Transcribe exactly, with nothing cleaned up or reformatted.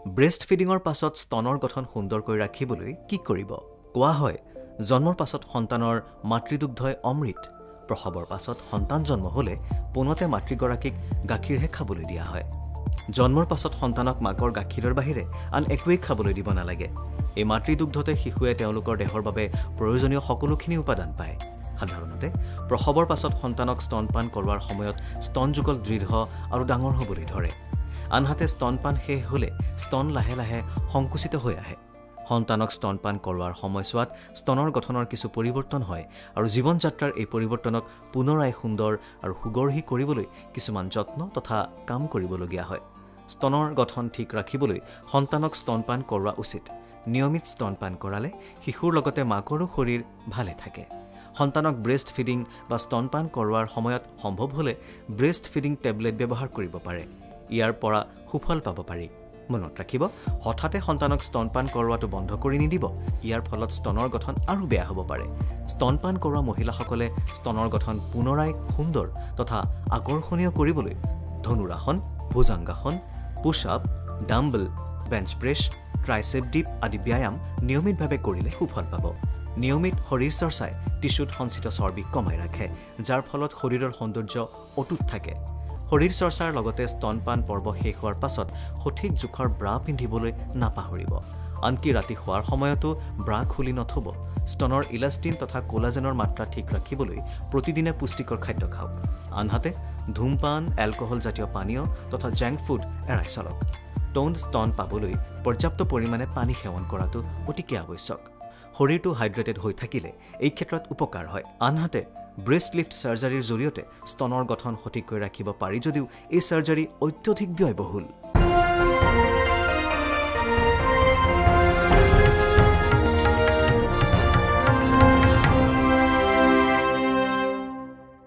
Breast ফিডিঙৰ পাছত স্তনৰ গঠন সুন্দৰকৈ ৰাখিবলৈ কি কৰিব? কোৱা হয়, জন্মৰ পাছত সন্তানৰ মাতৃদুগ্ধই অমৃত। প্ৰসৱৰ পাছত সন্তান জন্ম হ'লে পোনতে মাতৃগৰাকীক গাখীৰহে খাবলৈ দিয়া হয়। জন্মৰ পাছত সন্তানক মাকৰ গাখীৰৰ বাহিৰে আন একোৱেই খাবলৈ দিব নালাগে। এই মাতৃদুগ্ধতে শিশুৱে তেওঁলোকৰ দেহৰ বাবে প্ৰয়োজনীয় সকলোখিনি উপাদান পায়। সাধাৰণতে প্ৰসৱৰ পাছত সন্তানক স্তনপান কৰোৱাৰ সময়ত স্তনযুগল দৃঢ় আৰু ডাঙৰ হ'বলৈ ধৰে। আনহাতে স্তনপান শেষ হ'লে স্তন লাহে লাহে সংকুচিত হৈ আহে। সন্তানক স্তনপান কৰোৱাৰ সময়ছোৱাত স্তনৰ গঠনৰ কিছু পৰিৱৰ্তন হয় আৰু জীৱন যাত্ৰাৰ এই পৰিৱৰ্তনক পুনৰাই সুন্দৰ আৰু সুগঢ়ি কৰিবলৈ কিছুমান যত্ন তথা কাম কৰিবলগীয়া হয়। স্তনৰ গঠন ঠিক ৰাখিবলৈ সন্তানক স্তনপান কৰোৱা উচিত। নিয়মিত স্তনপান কৰালে শিশুৰ লগতে মাকৰো শৰীৰ ভালে থাকে। সন্তানক ব্ৰেষ্ট ফিডিং বা স্তনপান কৰোৱাৰ সময়ত সম্ভৱ হ'লে ব্ৰেষ্ট ফিডিং টেবলেট ব্যৱহাৰ কৰিব পাৰে। ইয়াৰ পৰা সুফল পাব পাৰি। মনত ৰাখিব, হঠাতে সন্তানক স্তনপান কৰোৱাটো বন্ধ কৰি নিদিব। ইয়াৰ ফলত স্তনৰ গঠন আৰু বেয়া হ'ব পাৰে। স্তনপান কৰোৱা মহিলাসকলে স্তনৰ গঠন পুনৰাই সুন্দৰ তথা আকৰ্ষণীয় কৰিবলৈ dhanurasana, bhujangasana, push up, dumbbell, bench press, tricep dip আদি ব্যায়াম নিয়মিতভাৱে কৰিলে সুফল পাব। নিয়মিত শৰীৰ চৰ্চাই টিচুত সঞ্চিত চৰ্বি কমাই ৰাখে, যাৰ ফলত শৰীৰৰ সৌন্দৰ্য অটুট থাকে। শৰীৰ চৰ্চাৰ লগতে স্তনপান পৰ্ব শেষ হোৱাৰ পাছত সঠিক জোখৰ ব্ৰা পিন্ধিবলৈ নাপাহৰিব। আনকি ৰাতি শোৱাৰ সময়তো ব্ৰা খুলি নথব। স্তনৰ ইলাষ্টিন তথা কোলাজেনৰ মাত্ৰা ঠিক ৰাখিবলৈ প্ৰতিদিনে পুষ্টিকৰ খাদ্য খাওক। আনহাতে ধূমপান, এলকহলজাতীয় পানীয় তথা জাংক ফুড এৰাই চলক। ট'ন্ড স্তন পাবলৈ পৰ্যাপ্ত পৰিমাণে পানী সেৱন কৰাটো অতিকে আৱশ্যক। শৰীৰটো হাইড্ৰেটেড হৈ থাকিলে এই ক্ষেত্ৰত উপকাৰ হয়। আনহাতে ব্ৰেষ্ট লিফ্ট চাৰ্জাৰীৰ জৰিয়তে স্তনৰ গঠন সঠিককৈ ৰাখিব পাৰি যদিও এই চাৰ্জাৰী অত্যধিক ব্যয়বহুল।